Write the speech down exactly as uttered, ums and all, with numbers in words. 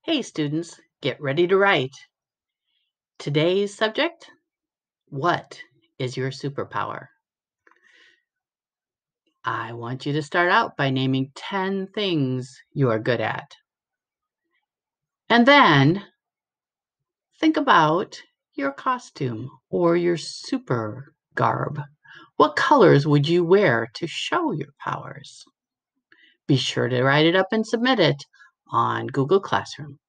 Hey students, get ready to write. Today's subject, what is your superpower? I want you to start out by naming ten things you are good at. And then think about your costume or your super garb. What colors would you wear to show your powers? Be sure to write it up and submit it on Google Classroom.